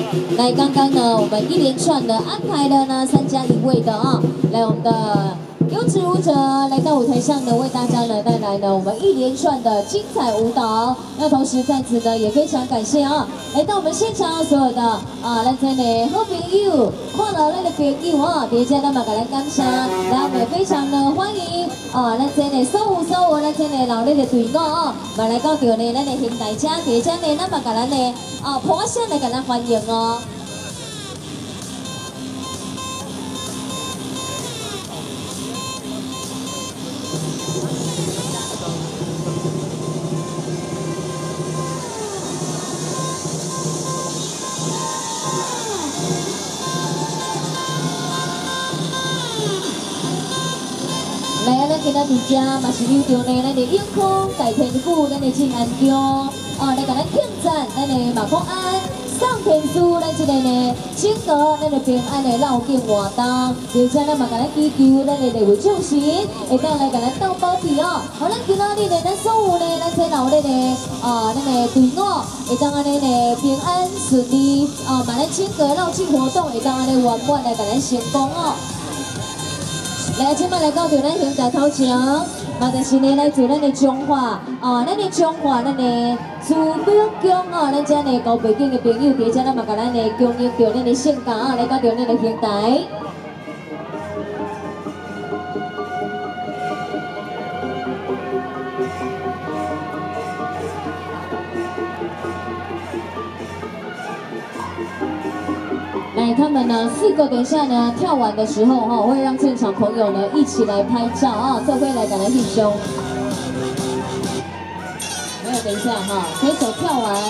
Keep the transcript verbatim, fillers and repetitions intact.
来，刚刚呢，我们一连串的安排了呢三加一位的啊，来我们的优质舞者来到舞台上呢，为大家呢带来呢我们一连串的精彩舞蹈。那同时在此呢，也非常感谢啊，来到我们现场所有的啊，咱真的好朋友，看到咱的朋友啊，大家那么给咱感谢，来我们非常的欢迎啊，咱真的所有所有咱真的老力的队伍啊，嘛来到着呢咱的平台车，大家呢那么给咱的啊捧声来给咱欢迎哦。 来啊！咱今仔伫遮嘛是有着呢，咱的永康大天府，咱的静安宫，哦，来甲咱庆赞咱的马公安上天书，咱这个呢，整个咱的平安的绕境活动，而且咱嘛甲咱祈求咱的地位众神，会当来甲咱斗保庇哦。好，咱今仔日呢，咱所有呢，咱这老的呢，啊，咱的队伍会当安尼呢平安顺利，啊，嘛咱整个绕境活动会当安尼圆满来甲咱成功哦。 来，今摆来到着咱现场头前，嘛就是呢来自咱的中华，啊，咱的中华，咱的自本宫啊，咱遮呢高背景的朋友，伫遮咱嘛甲咱的供应着咱的性格啊，来到着咱的平台。 来，他们呢四个等一下呢跳完的时候哈、哦，会让现场朋友呢一起来拍照啊，这会来赶来弟兄。没有，等一下哈，随手跳完。